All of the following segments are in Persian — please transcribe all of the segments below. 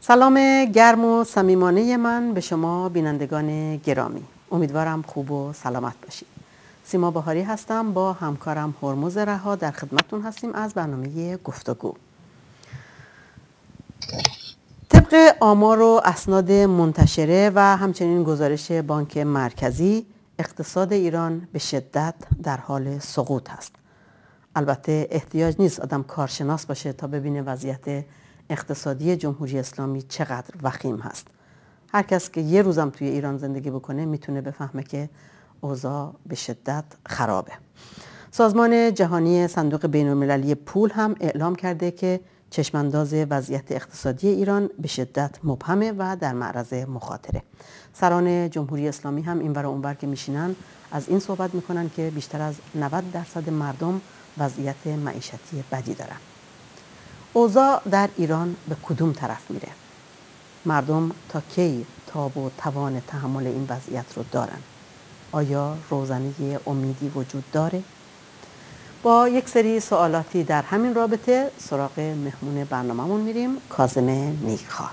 سلام گرم و صمیمانه من به شما بینندگان گرامی. امیدوارم خوب و سلامت باشید. سیما بهاری هستم، با همکارم هرمز رها در خدمتتون هستیم از برنامه گفتگو. طبق آمار و اسناد منتشره و همچنین گزارش بانک مرکزی، اقتصاد ایران به شدت در حال سقوط است. البته احتیاج نیست آدم کارشناس باشه تا ببینه وضعیت اقتصادی جمهوری اسلامی چقدر وخیم هست. هر کس که یه روزم توی ایران زندگی بکنه میتونه بفهمه که اوضاع به شدت خرابه. سازمان جهانی صندوق بین‌المللی پول هم اعلام کرده که چشمانداز وضعیت اقتصادی ایران به شدت مبهمه و در معرض مخاطره. سران جمهوری اسلامی هم اینور و اونور که میشینن از این صحبت میکنن که بیشتر از 90% مردم وضعیت معیشتی بدی دارن. اوضاع در ایران به کدوم طرف میره؟ مردم تا کی تاب و توان تحمل این وضعیت رو دارن؟ آیا روزنه امیدی وجود داره؟ با یک سری سوالاتی در همین رابطه سراغ مهمون برنامه‌مون میریم، کاظم نیکخواه.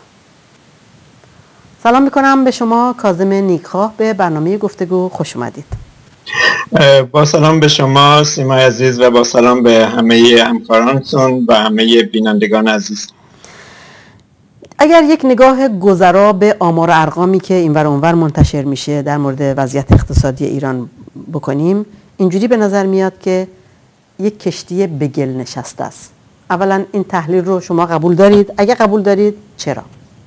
سلام میکنم به شما کاظم نیکخواه، به برنامه گفتگو خوش اومدید. با سلام به شما سیما عزیز و با سلام به همه همکارانتون و همه بینندگان عزیز. اگر یک نگاه گذرا به آمار و ارقامی که اینور و اونور منتشر میشه در مورد وضعیت اقتصادی ایران بکنیم، اینجوری به نظر میاد که یک کشتی به گل نشسته است. اولا این تحلیل رو شما قبول دارید؟ اگه قبول دارید چرا؟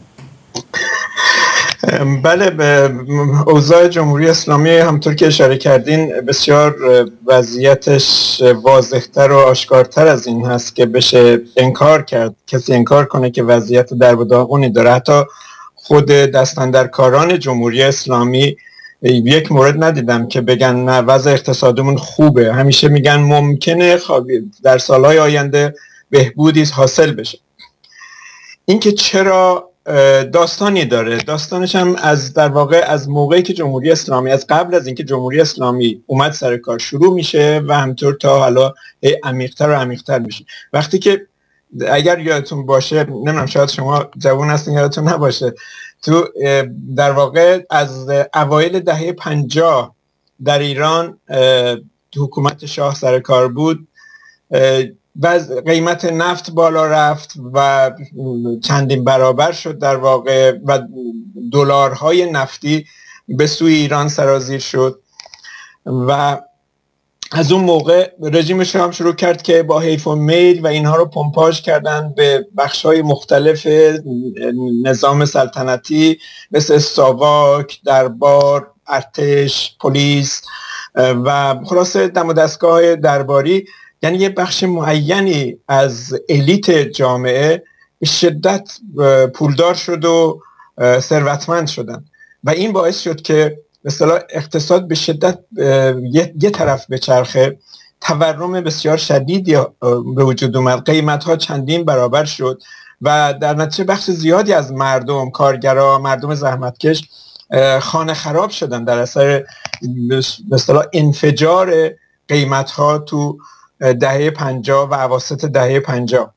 بله، به اوضاع جمهوری اسلامی همطور که اشاره کردین بسیار وضعیتش واضح‌تر و آشکارتر از این هست که بشه انکار کرد. کسی انکار کنه که وضعیت درب و داغونی داره. حتی خود دستاندرکاران جمهوری اسلامی یک مورد ندیدم که بگن نه وضع اقتصادمون خوبه. همیشه میگن ممکنه در سالهای آینده بهبودی حاصل بشه. این که چرا داستانی داره. داستانش هم در واقع از موقعی که جمهوری اسلامی، از قبل از اینکه جمهوری اسلامی اومد سر کار شروع میشه و همطور تا حالا عمیق‌تر و عمیق‌تر میشه. وقتی که اگر یادتون باشه، نمیدونم شاید شما جوان هستین یادتون نباشه، تو در واقع از اوایل دهه 50 در ایران حکومت شاه سر کار بود و قیمت نفت بالا رفت و چندین برابر شد در واقع و دلارهای نفتی به سوی ایران سرازیر شد و از اون موقع رژیم شاه هم شروع کرد که با حیف و میل و اینها رو پمپاژ کردن به بخش‌های مختلف نظام سلطنتی مثل ساواک، دربار، ارتش، پلیس و خلاصه دم و دستگاه درباری، یعنی یه بخش معینی از الیت جامعه به شدت پولدار شد و ثروتمند شدن و این باعث شد که مثلا اقتصاد به شدت یه طرف به چرخه. تورم بسیار شدیدی به وجود اومد، قیمت‌ها چندین برابر شد و در نتیجه بخش زیادی از مردم، کارگرا، مردم زحمتکش خانه خراب شدن در اثر مثلا انفجار قیمت‌ها تو دهه 50 و اواسط دهه 50.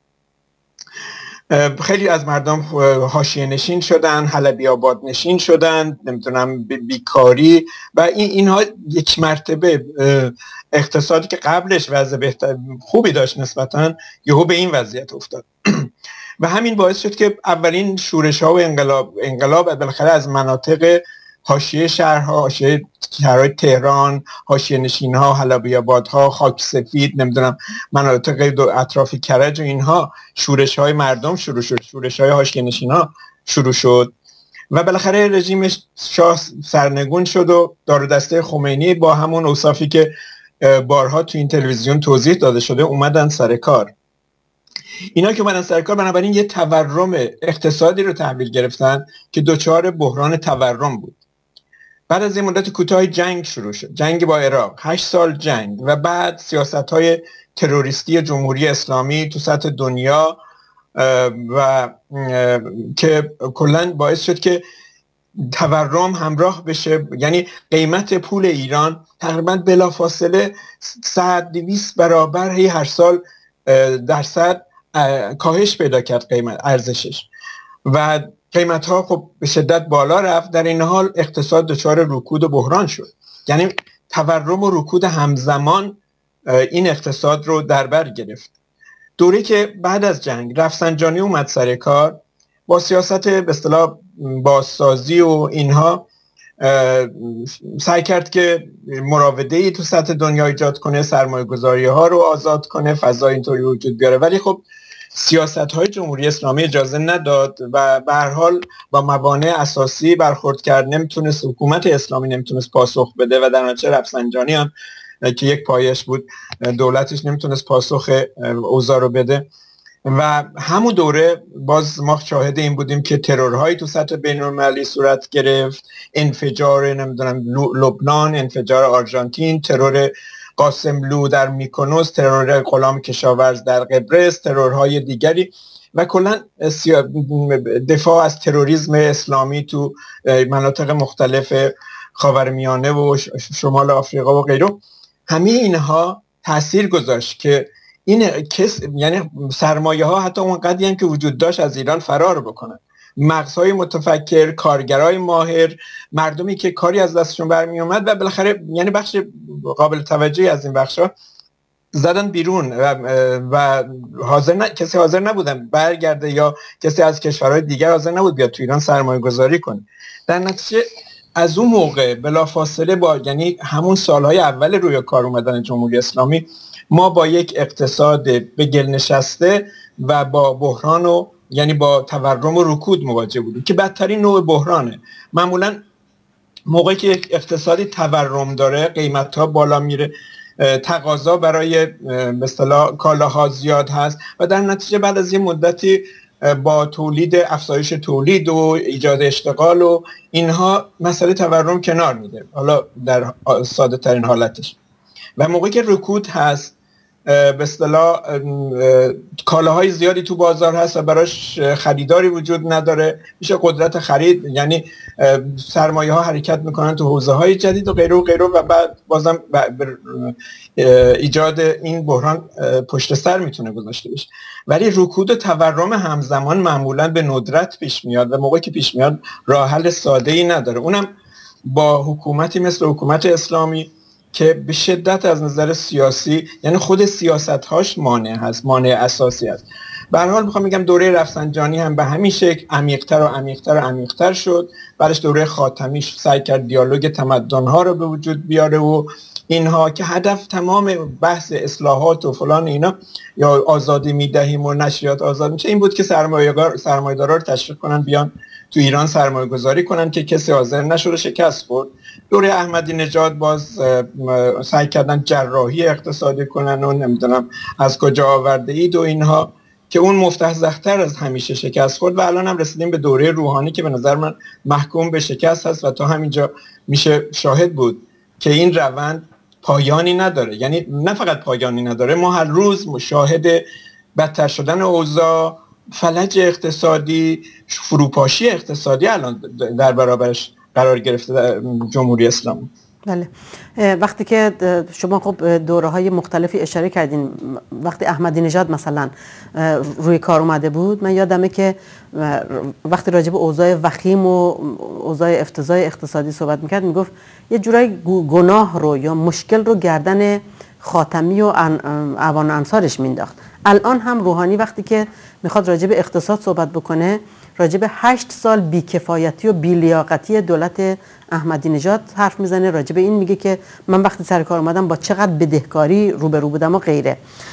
خیلی از مردم حاشیه نشین شدن، حلبی آباد نشین شدن، نمیتونم بیکاری و اینها یک مرتبه اقتصادی که قبلش وضع بهتر خوبی داشت نسبتاً یهو به این وضعیت افتاد و همین باعث شد که اولین شورش‌ها و انقلاب بالاخره از مناطق حاشیه شهرها، حاشیه شهرهای تهران، حاشیه نشین‌ها، حلبی‌آبادها، خاک سفید، نمیدونم مناطق اطراف کرج و اینها شورش‌های مردم شروع شد، شورش‌های حاشیه نشین‌ها شروع شد و بالاخره رژیم شاه سرنگون شد و دار و دسته خمینی با همون اوصافی که بارها تو این تلویزیون توضیح داده شده اومدن سر کار. اینا که اومدن سر کار بنابراین یه تورم اقتصادی رو تحویل گرفتن که دچار بحران تورم بود. بعد از این مدت کوتاه جنگ شروع شد، جنگ با عراق، 8 سال جنگ و بعد سیاست‌های تروریستی جمهوری اسلامی تو سطح دنیا و که کلاً باعث شد که تورم همراه بشه، یعنی قیمت پول ایران تقریباً بلافاصله 100-200 برابر هر سال درصد کاهش پیدا کرد قیمت ارزشش و قیمت ها خب به شدت بالا رفت. در این حال اقتصاد دچار رکود و بحران شد. یعنی تورم و رکود همزمان این اقتصاد رو در بر گرفت. دوره که بعد از جنگ رفسنجانی اومد سر کار با سیاست به اصطلاح بازسازی و اینها سعی کرد که مراوده‌ای تو سطح دنیا ایجاد کنه، سرمایه‌گذاری ها رو آزاد کنه، فضا اینطوری وجود بیاره. ولی خب سیاست‌های جمهوری اسلامی اجازه نداد و به هر حال با موانع اساسی برخورد کرد. نمیتونست، حکومت اسلامی نمیتونست پاسخ بده و در نتیجه رفسنجانی هم که یک پایش بود دولتش نمیتونست پاسخ اوضاع رو بده. و همون دوره باز ما شاهد این بودیم که ترورهایی تو سطح بین‌المللی صورت گرفت، انفجار نمیدونم لبنان، انفجار آرژانتین، ترور قاسملو در میکونوس، ترور غلام کشاورز در قبرس، ترورهای دیگری و کلا دفاع از تروریسم اسلامی تو مناطق مختلف خاورمیانه و شمال آفریقا و غیره. همه اینها تأثیر گذاشت که این یعنی سرمایه ها حتی اونقدری هم که وجود داشت از ایران فرار بکنن. مغزهای متفکر، کارگرای ماهر، مردمی که کاری از دستشون برمی اومد و بالاخره یعنی بخش قابل توجهی از این بخشا زدن بیرون و کسی حاضر نبودن برگرده یا کسی از کشورهای دیگر حاضر نبود بیاد تو ایران سرمایه گذاری کنه. در نتیجه از اون موقع بلافاصله با یعنی همون سالهای اول روی کار اومدن جمهوری اسلامی ما با یک اقتصاد به گل نشسته و با بحران و یعنی با تورم و رکود مواجه بودیم که بدترین نوع بحرانه. معمولا موقعی که یک اقتصادی تورم داره قیمت‌ها بالا میره، تقاضا برای به اصطلاح کالاها زیاد هست و در نتیجه بعد از یه مدتی با تولید افزایش تولید و ایجاد اشتغال و اینها مسئله تورم کنار میده، حالا در ساده ترین حالتش. و موقعی که رکود هست به اصطلاح کالاهای زیادی تو بازار هست و براش خریداری وجود نداره، میشه قدرت خرید، یعنی سرمایه ها حرکت میکنن تو حوزه های جدید و غیره و غیره و بعد بازم ایجاد این بحران پشت سر میتونه گذاشته بشه. ولی رکود و تورم همزمان معمولا به ندرت پیش میاد و موقعی که پیش میاد راه حل ساده ای نداره، اونم با حکومتی مثل حکومت اسلامی که به شدت از نظر سیاسی یعنی خود سیاست‌هاش مانع هست، مانع اساسی هست. به هر حال میخوام بگم دوره رفسنجانی هم به همین شکل عمیق‌تر و عمیق‌تر و عمیق‌تر شد. بعدش دوره خاتمی سعی کرد دیالوگ تمدن‌ها رو به وجود بیاره و اینها که هدف تمام بحث اصلاحات و فلان اینا یا آزادی میدهیم و نشریات آزاد میشه این بود که سرمایه‌دارا رو تشویق کنن بیان تو ایران سرمایه گذاری کنن که کسی حاضر نشد، شکست خورد. دوره احمدی نژاد باز سعی کردن جراحی اقتصادی کنن و نمیدونم از کجا آورده اید و اینها که اون مفتضح‌تر از همیشه شکست خورد و الان هم رسیدیم به دوره روحانی که به نظر من محکوم به شکست هست و تا همینجا میشه شاهد بود که این روند پایانی نداره. یعنی نه فقط پایانی نداره، ما هر روز مشاهد بدتر شدن اوضاع، فلج اقتصادی، فروپاشی اقتصادی الان در برابرش قرار گرفته در جمهوری اسلامی. بله، وقتی که شما خب دوره‌های مختلفی اشاره کردین، وقتی احمدی نژاد مثلا روی کار اومده بود، من یادمه که وقتی راجع به اوضاع وخیم و اوضاع افتضاح اقتصادی صحبت میکرد میگفت یه جورایی گناه رو یا مشکل رو گردن خاتمی و اعوان انصارش مینداخت. الان هم روحانی وقتی که میخواد راجع به اقتصاد صحبت بکنه، راجع به 8 سال بیکفایتی و بیلیاقتی دولت احمدی نژاد حرف میزنه، راجع به این میگه که من وقتی سر کار اومدم با چقدر بدهکاری روبرو بودم و غیره.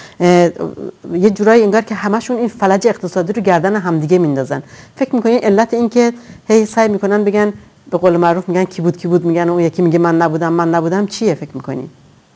یه جورایی انگار که همشون این فلج اقتصادی رو گردن همدیگه میندازن. فکر میکنین علت این که هی سعی میکنن بگن، به قول معروف میگن کی بود میگن، اون یکی میگه من نبودم چیه فکر میکنین؟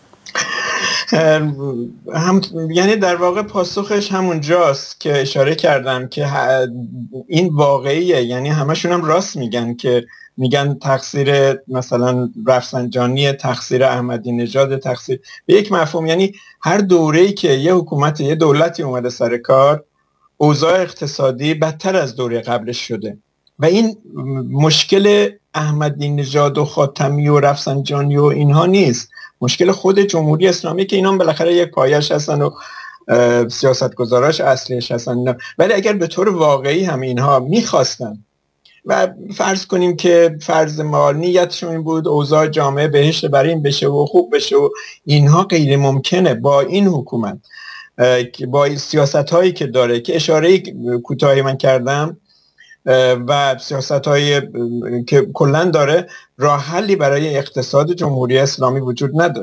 یعنی در واقع پاسخش همون جاست که اشاره کردم که این واقعیه. یعنی همشون هم راست میگن که میگن تقصیر مثلا رفسنجانی، تقصیر احمدی نژاد، تقصیر به یک مفهوم. یعنی هر دوره‌ای که یه حکومت یه دولتی اومده سر کار، اوضاع اقتصادی بدتر از دوره قبلش شده و این مشکل احمدی نژاد و خاتمی و رفسنجانی و اینها نیست، مشکل خود جمهوری اسلامی که اینا بالاخره یک پایش هستن و سیاستگزاراش اصلیش هستن. ولی اگر به طور واقعی هم اینها میخواستن و فرض کنیم که فرض ما نیتشون این بود اوضاع جامعه بهشت برای این بشه و خوب بشه و اینها غیر ممکنه با این حکومت، با سیاست هایی که داره که اشاره کوتاهی من کردم و سیاست هایی که کلا داره، راه حلی برای اقتصاد جمهوری اسلامی وجود نداره.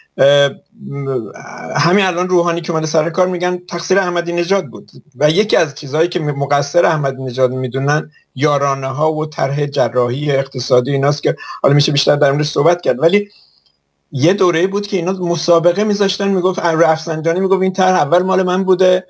همین الان روحانی که اومده سر کار میگن تقصیر احمدی نژاد بود و یکی از چیزهایی که مقصر احمدی نژاد میدونن یارانه ها و طرح جراحی اقتصادی ایناست که حالا میشه بیشتر در موردش صحبت کرد. ولی یه دوره بود که اینا مسابقه میذاشتن، میگفت رفسنجانی میگفت این طرح اول مال من بوده،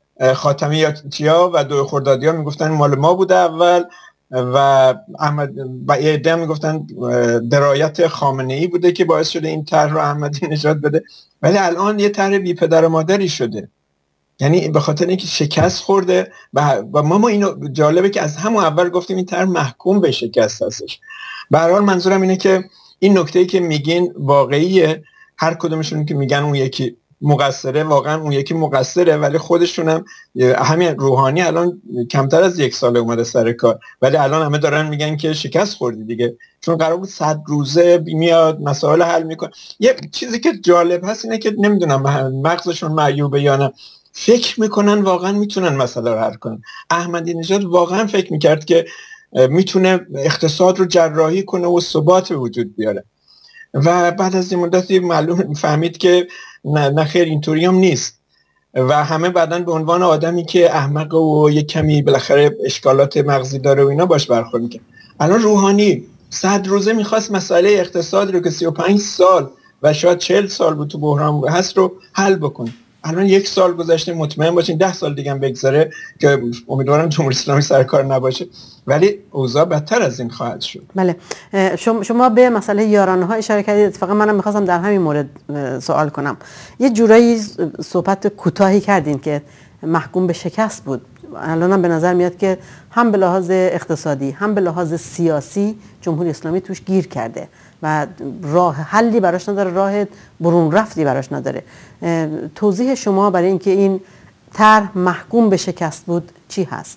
خاتمیاتیا و دو خردادیا میگفتن مال ما بوده اول، و احمد و ایده میگفتن درایت خامنه‌ای بوده که باعث شده این طرح رو احمدی نژاد بده. ولی الان یه طرح بی پدر و مادری شده، یعنی به خاطر اینکه شکست خورده و ما اینو جالبه که از همون اول گفتیم این طرح محکوم به شکست هستش. به هر حال منظورم اینه که این نکته‌ای که میگین واقعیه، هر کدومشون که میگن اون یکی مقصره، واقعا اون یکی مقصره، ولی خودشون هم همین روحانی الان کمتر از 1 سال اومده سر کار، ولی الان همه دارن میگن که شکست خوردی دیگه، چون قرار بود 100 روزه میاد مسائل حل میکنه. یه چیزی که جالب هست اینه که نمیدونم مغزشون معیوبه یا نه، فکر میکنن واقعا میتونن مسئله رو حل کنن. احمدی نژاد واقعا فکر میکرد که میتونه اقتصاد رو جراحی کنه و ثبات به وجود بیاره و بعد از این مدتی معلوم فهمید که نه خیر اینطوری هم نیست و همه بعدن به عنوان آدمی که احمق و یک کمی بالاخره اشکالات مغزی داره و اینا باش برخورد میکنه. الان روحانی 100 روزه میخواست مسئله اقتصاد رو که 35 سال و شاید 40 سال بود تو بحران هست رو حل بکنه. الان 1 سال گذشته، مطمئن باشین 10 سال دیگه هم بگذره که امیدوارم جمهوری اسلامی سرکار نباشه، ولی اوضاع بدتر از این خواهد شد. بله، شما به مسئله یارانه ها اشاره کردید. اتفاقا منم میخواستم در همین مورد سوال کنم. یه جورایی صحبت کوتاهی کردین که محکوم به شکست بود. الانم به نظر میاد که هم به لحاظ اقتصادی هم به لحاظ سیاسی جمهوری اسلامی توش گیر کرده و راه حلی براش نداره، راه برون رفتی براش نداره. توضیح شما برای اینکه این طرح محکوم به شکست بود چی هست؟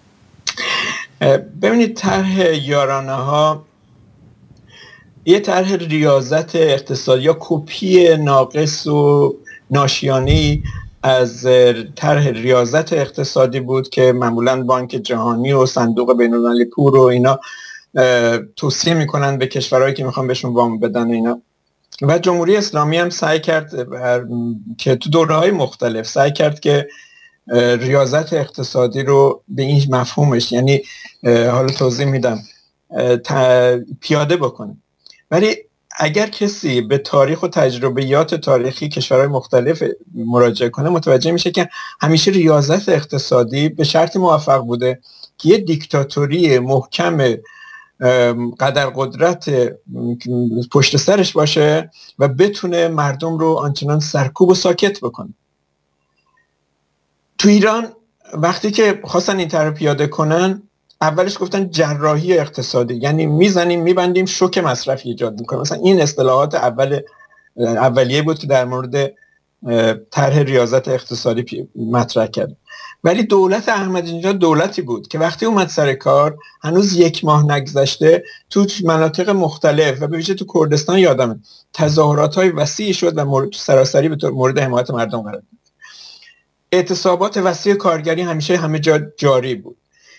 ببینید، طرح یارانه ها یه طرح ریاضت اقتصادی یا کپی ناقص و ناشیانه‌ای از طرح ریاضت اقتصادی بود که معمولاً بانک جهانی و صندوق بین‌المللی پور و اینا توصیه میکنن به کشورهایی که میخوان بهشون وام بدن اینا. و جمهوری اسلامی هم سعی کرد که تو دوره‌های مختلف سعی کرد که ریاضت اقتصادی رو به این مفهومش، یعنی حالا توضیح میدم، پیاده بکنه. ولی اگر کسی به تاریخ و تجربیات تاریخی کشورهای مختلف مراجعه کنه متوجه میشه که همیشه ریاضت اقتصادی به شرط موفق بوده که یه دیکتاتوری محکم قدر قدرت پشت سرش باشه و بتونه مردم رو آنچنان سرکوب و ساکت بکنه. تو ایران وقتی که خواستن این طرح پیاده کنن، اولش گفتن جراحی اقتصادی، یعنی میزنیم میبندیم شوک مصرفی ایجاد میکنه. مثلا این اصطلاحات اولیه بود که در مورد طرح ریاضت اقتصادی مطرح کرد. ولی دولت احمدی نژاد دولتی بود که وقتی اومد سر کار هنوز 1 ماه نگذشته تو مناطق مختلف و به ویژه تو کردستان یادمه تظاهرات‌های وسیعی شد و سراسری به مورد حمایت مردم قرار گرفت. اعتصابات وسیع کارگری همیشه همه جا جاری بود.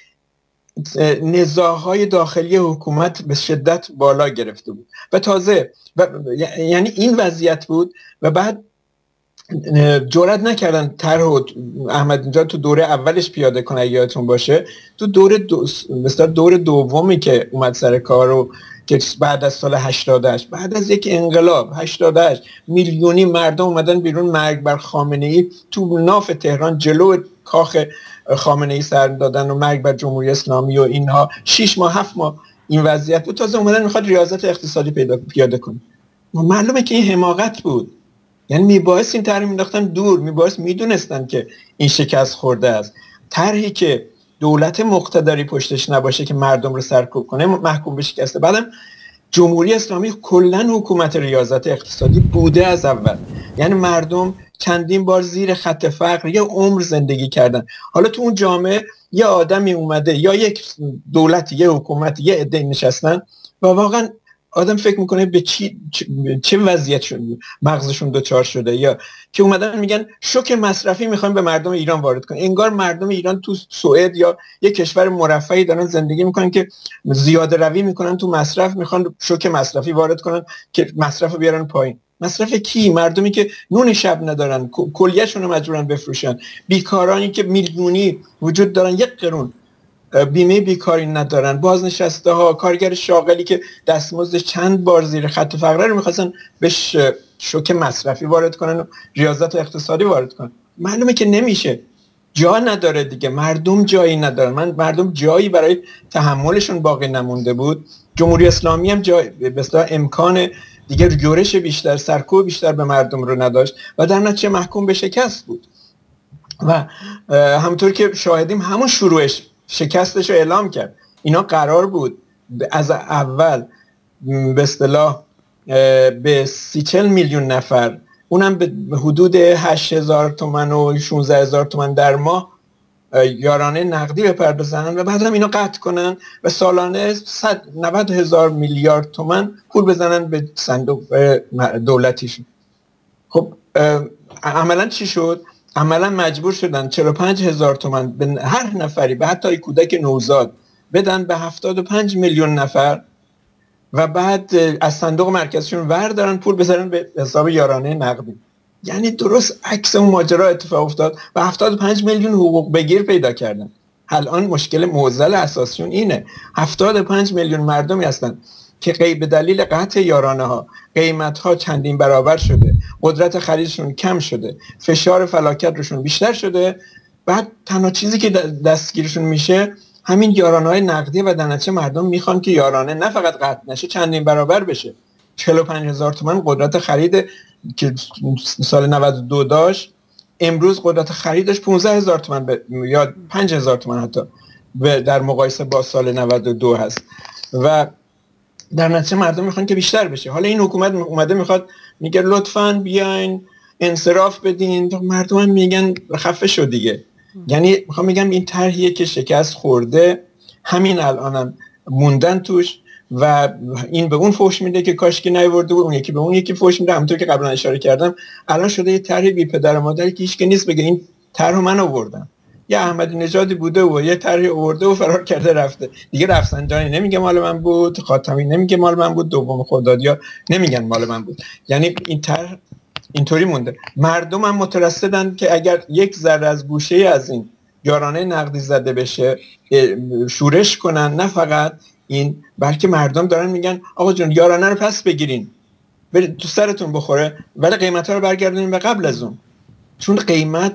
نزاع‌های داخلی حکومت به شدت بالا گرفته بود و تازه یعنی این وضعیت بود و بعد جرئت نکردن طرح احمدی نژاد تو دوره اولش پیاده کنه. یادتون باشه تو دور دومی که اومد سر کار رو که بعد از سال 88 بعد از یک انقلاب 88 میلیونی مردم اومدن بیرون، مرگ بر خامنه‌ای تو ناف تهران جلو کاخ خامنه‌ای سر دادن و مرگ بر جمهوری اسلامی و اینها. 6 ماه 7 ماه این وضعیت بود. تازه اومدن میخواد ریاضت اقتصادی پیاده کنه. معلومه که این حماقت بود، یعنی میبایست این طرح مینداختن دور، میبایست میدونستن که این شکست خورده است. طرحی که دولت مقتدری پشتش نباشه که مردم رو سرکوب کنه محکوم به شکسته. بعدم جمهوری اسلامی کلا حکومت ریاضت اقتصادی بوده از اول، یعنی مردم چندین بار زیر خط فقر یه عمر زندگی کردن. حالا تو اون جامعه یه آدمی اومده یا یک دولتی، یه حکومتی، یه عده نشستن و واقعا آدم فکر میکنه به چه وضعیت مغزشون دچار شده، یا که اومدن میگن شوک مصرفی میخوایم به مردم ایران وارد کنیم. انگار مردم ایران تو سوئد یا یک کشور مرفهی دارن زندگی میکنن که زیاده روی میکنن تو مصرف، میخوان شوک مصرفی وارد کنن که مصرف رو بیارن پایین. مصرف کی؟ مردمی که نون شب ندارن، کلیه‌شون رو مجبورن بفروشن، بیکارانی که میلیونی وجود دارن، 1 قرون بیمه بیکاری ندارن، بازنشسته ها، کارگر شاغلی که دستمزدش چند بار زیر خط فقر رو میخواستن بهش شوک مصرفی وارد کنن و ریاضت اقتصادی وارد کنن. معلومه که نمیشه، جا نداره دیگه، مردم جایی ندارن. مردم جایی برای تحملشون باقی نمونده بود. جمهوری اسلامی هم جای به اصطلاح امکان دیگه یورش بیشتر، سرکوب بیشتر به مردم رو نداشت و در نتیجه محکوم به شکست بود. و همونطور که شاهدیم همون شروعش شکستش رو اعلام کرد. اینا قرار بود از اول به اصطلاح به 30-40 میلیون نفر، اونم به حدود 8,000 تومان و 16,000 تومان در ماه یارانه نقدی بپردازن و بعد هم اینو قطع کنن و سالانه 190,000 میلیارد تومان پول بزنن به صندوق دولتیشون. خب عملا چی شد؟ عملا مجبور شدن 45,000 تومان به هر نفری، به حتی کودک نوزاد بدن به 75 میلیون نفر و بعد از صندوق مرکزشون وردارن پول بذارن به حساب یارانه نقدی. یعنی درست عکس اون ماجرا اتفاق افتاد و 75 میلیون حقوق بگیر پیدا کردن. الان مشکل معضل اساسیون اینه، 75 میلیون مردمی هستن که به دلیل قطع یارانه ها قیمت ها چندین برابر شده، قدرت خریدشون کم شده، فشار فلاکت روشون بیشتر شده. بعد تنها چیزی که دستگیرشون میشه همین یارانه های نقدی و در نتیجه مردم میخوان که یارانه نه فقط قطع نشه، چندین برابر بشه. 45,000 تومان قدرت خرید که سال 92 داشت، امروز قدرت خریدش 15,000 تومان یا 5,000 تومان حتی در مقایسه با سال 92 هست و در نتیجه مردم میخوان که بیشتر بشه. حالا این حکومت اومده میخواد میگه لطفاً بیاین انصراف بدین، مردم هم میگن خفه شو دیگه. یعنی میخوام بگم این طرحیه که شکست خورده، همین الانم موندن توش و این به اون فحش میده که کاش که نیورده بود، اون یکی به اون یکی فحش میده. همونطور که قبلا اشاره کردم الان شده یه طرح بی پدر و مادری که هیچ که نیست بگه این طرح من آوردم. یه احمدی نژادی بوده و یه طرح آورده و فرار کرده رفته دیگه. رفسنجانی نمیگه مال من بود، خاتمی نمیگه مال من بود، دوم خردادیا نمیگن مال من بود. یعنی این طرح اینطوری مونده. مردم هم مترصدن که اگر یک ذره از گوشه از این یارانه نقدی زده بشه شورش کنن. نه فقط این، بلکه مردم دارن میگن آقا جون یارانه رو پس بگیرین، برید تو سرتون بخوره، ولی قیمت‌ها رو برگردونین به قبل از اون، چون قیمت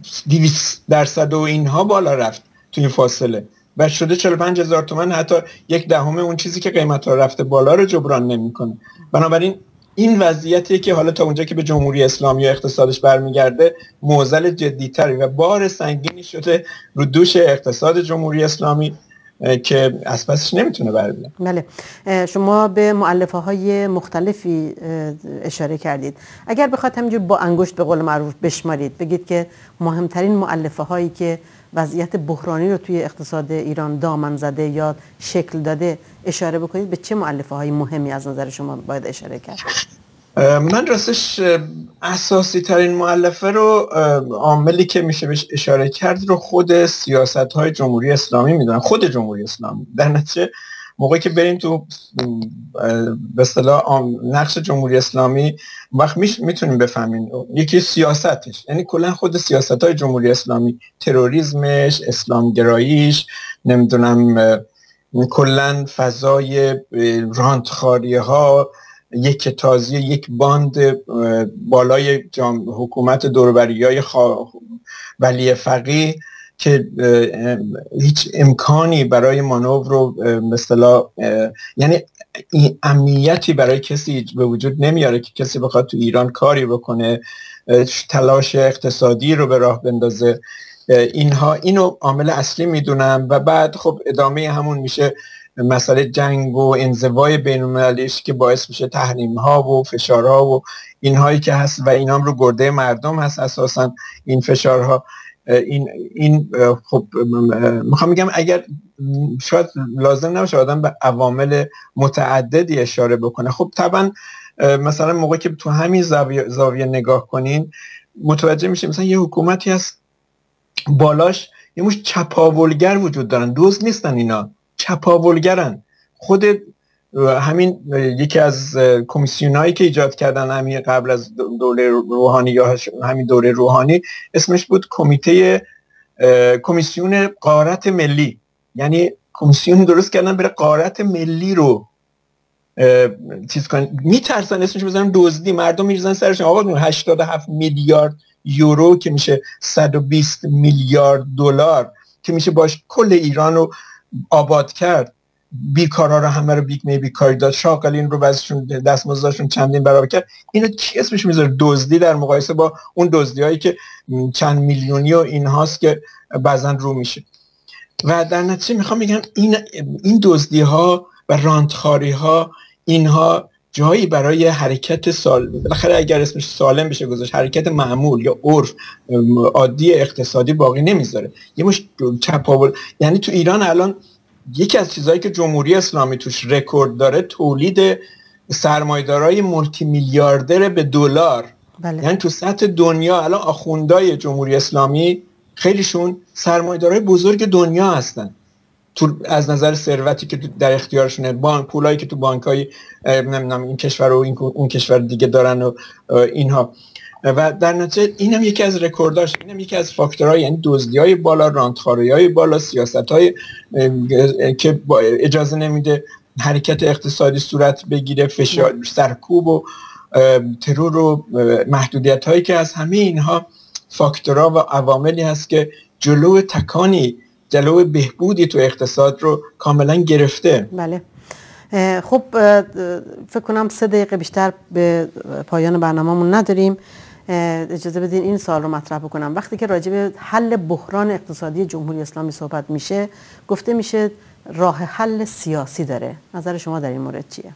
200% و اینها بالا رفت تو این فاصله و شده 45,000 تومان، حتی 1/10 اون چیزی که قیمت‌ها رفته بالا رو جبران نمی‌کنه. بنابراین این وضعیتی که حالا تا اونجا که به جمهوری اسلامی و اقتصادش برمیگرده معضل جدی‌تری و بار سنگینی شده رو دوش اقتصاد جمهوری اسلامی که از پسش نمیتونه بر بیاد. بله، شما به مؤلفه‌های مختلفی اشاره کردید. اگر بخواد همینجور با انگشت به قول معروف بشمارید، بگید که مهمترین مؤلفه‌هایی که وضعیت بحرانی رو توی اقتصاد ایران دامن زده یا شکل داده اشاره بکنید، به چه مؤلفه‌های مهمی از نظر شما باید اشاره کرد؟ من راستش اساسی ترین مؤلفه رو، عاملی که میشه بهش اشاره کرد رو خود سیاست‌های جمهوری اسلامی میدونم. خود جمهوری اسلامی در نتیجه موقعی که بریم تو به اصطلاح نقش جمهوری اسلامی وقت میتونیم بفهمیم یکی سیاستش، یعنی کلا خود سیاست‌های جمهوری اسلامی، تروریسمش، اسلامگراییش، نمیدونم کلا فضای رانتخاری‌ها، یک تازی یک باند بالای حکومت دوربریای ولی فقیه که هیچ امکانی برای مانور رو مثلا، یعنی امنیتی برای کسی به وجود نمیاره که کسی بخواد تو ایران کاری بکنه، تلاش اقتصادی رو به راه بندازه. اینو عامل اصلی میدونم و بعد خب ادامه همون میشه مسئله جنگ و انزوای بین‌المللیش که باعث میشه تحریم‌ها و فشارها و اینهایی که هست و اینام رو گرده مردم هست اساساً این فشارها. این خب میخوام بگم اگر شاید لازم نباشه آدم به عوامل متعددی اشاره بکنه. خب طبعا مثلا موقعی که تو همین زاویه نگاه کنین متوجه میشه مثلا یه حکومتی هست بالاش یه مش چپاولگر وجود دارن، دزد نیستن اینا، چپاولگرن. خود همین یکی از کمیسیونایی که ایجاد کردن همین قبل از دوره روحانی یا همین دوره روحانی اسمش بود کمیسیون غارت ملی، یعنی کمیسیون درست کردن برای غارت ملی رو چیز کنن. میترسن اسمش بزنن دزدی، مردم میریزن سرشون. آقا 87 میلیارد یورو که میشه 120 میلیارد دلار که میشه باش کل ایران رو آباد کرد، بیکارا رو همه رو بیکاری داد، شاغلین رو بعضیشون دستمزدشون چندین برابر کرد. اینو کی اسمش میذاره دزدی در مقایسه با اون دزدیایی که چند میلیونی و اینهاست که بعضا رو میشه. و در نتیجه میخوام بگم این دزدی ها و رانتخاری ها اینها جایی برای حرکت بالاخره اگر اسمش سالم بشه گذاشت حرکت معمول یا عرف عادی اقتصادی باقی نمیذاره. یه مش چپاول. یعنی تو ایران الان یکی از چیزهایی که جمهوری اسلامی توش رکورد داره تولید سرمایه‌دارای مولتی میلیاردر به دلار. بله. یعنی تو سطح دنیا الان آخوندهای جمهوری اسلامی خیلیشون سرمایه‌دارای بزرگ دنیا هستن از نظر ثروتی که در اختیارشونه، پولایی که تو بانک‌های نمیدونم این کشور و اون کشور دیگه دارن و اینها. و در نتیجه اینم یکی از رکورداش، اینم یکی از فاکتورهای، یعنی دزدی‌های بالا، رانتخاری‌های بالا، سیاست‌های که اجازه نمیده حرکت اقتصادی صورت بگیره، فشار، سرکوب و ترور و محدودیت‌هایی که از همه اینها فاکتورها و عواملی هست که جلو بهبودی تو اقتصاد رو کاملا گرفته. بله. خب فکر کنم 3 دقیقه بیشتر به پایان برنامه‌مون نداریم. اجازه بدین این سوال رو مطرح بکنم. وقتی که راجع به حل بحران اقتصادی جمهوری اسلامی صحبت میشه، گفته میشه راه حل سیاسی داره. نظر شما در این مورد چیه؟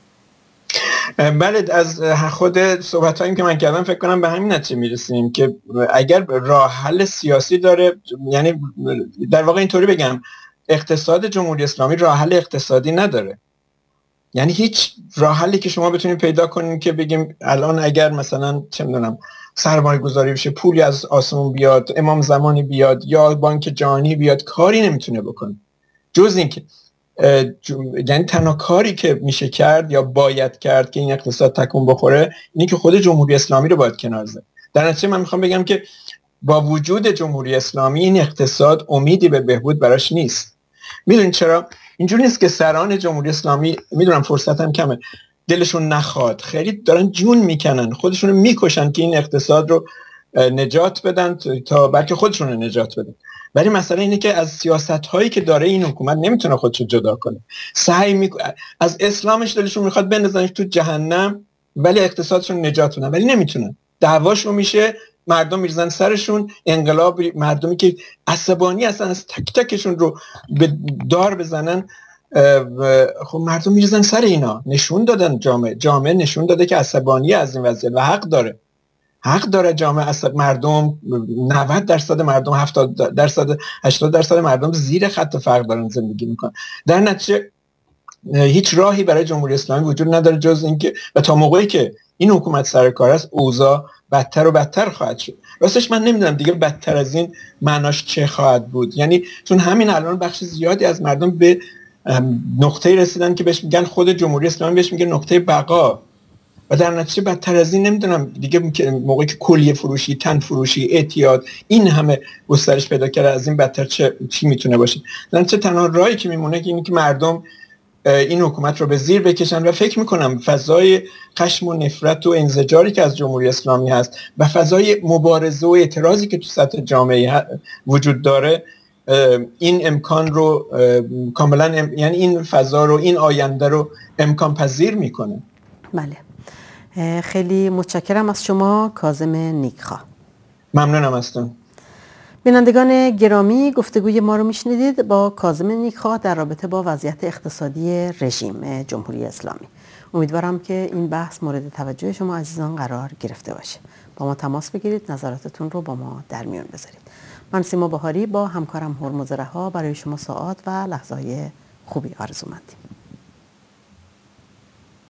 بله، از خود صحبت‌هایی که من کردم فکر کنم به همین نتیجه میرسیم که اگر راه حل سیاسی داره، یعنی در واقع اینطوری بگم اقتصاد جمهوری اسلامی راه حل اقتصادی نداره. یعنی هیچ راه حلی که شما بتونید پیدا کنید که بگیم الان اگر مثلا چه می‌دونم سرمایه گذاری بشه، پولی از آسمون بیاد، امام زمانی بیاد یا بانک جهانی بیاد، کاری نمیتونه بکنه جز این که یعنی تنها کاری که میشه کرد یا باید کرد که این اقتصاد تکون بخوره اینه که خود جمهوری اسلامی رو باید کنار زد. در نتیجه من میخوام بگم که با وجود جمهوری اسلامی این اقتصاد امیدی به بهبود براش نیست. میدونید چرا؟ اینجوری نیست که سران جمهوری اسلامی، میدونم فرصتم کمه، دلشون نخواد، خیلی دارن جون میکنن، خودشون رو میکشن که این اقتصاد رو نجات بدن تا بلکه خودشون رو نجات بدن. ولی مسئله اینه که از سیاست‌هایی که داره این حکومت نمیتونه خودشو جدا کنه. از اسلامش دلشون میخواد بندازنش تو جهنم ولی اقتصادشون نجات بدن، ولی نمیتونن. دعواشون میشه، مردم میریزن سرشون، انقلاب، مردمی که عصبانی هستن از تک تکشون رو به دار بزنن. خب مردم میریزن سر اینا. نشون دادن، جامعه نشون داده که عصبانی از این وضعیت و حق داره جامعه مردم 90% مردم 70% 80% مردم زیر خط فقر دارن زندگی میکنن. در نتیجه هیچ راهی برای جمهوری اسلامی وجود نداره جز اینکه و تا موقعی که این حکومت سر کار است اوضاع بدتر و بدتر خواهد شد. راستش من نمیدونم دیگه بدتر از این معناش چه خواهد بود. یعنی چون همین الان بخش زیادی از مردم به نقطه‌ای رسیدن که بهش میگن، خود جمهوری اسلامی بهش میگه نقطه بقا، و در نتیجه بدتر از این نمیدونم دیگه. موقعی که کلیه فروشی، تن فروشی، اعتیاد این همه گسترش پیدا کرده، از این بدتر چی میتونه باشه؟ در نتیجه تنها راهی که میمونه اینه که مردم این حکومت رو به زیر بکشن و فکر میکنم فضای خشم و نفرت و انزجاری که از جمهوری اسلامی هست و فضای مبارزه و اعتراضی که تو سطح جامعه وجود داره این امکان رو کاملا یعنی این فضا رو، این آینده رو امکان پذیر میکنه. بله، خیلی متشکرم از شما کاظم نیکخواه. ممنونم هستم. بینندگان گرامی، گفتگوی ما رو میشنیدید با کاظم نیکخواه در رابطه با وضعیت اقتصادی رژیم جمهوری اسلامی. امیدوارم که این بحث مورد توجه شما عزیزان قرار گرفته باشه. با ما تماس بگیرید، نظراتتون رو با ما در میون بذارید. من سیما بهاری با همکارم هرمز رها برای شما ساعات و لحظه‌های خوبی آرزو مندیم.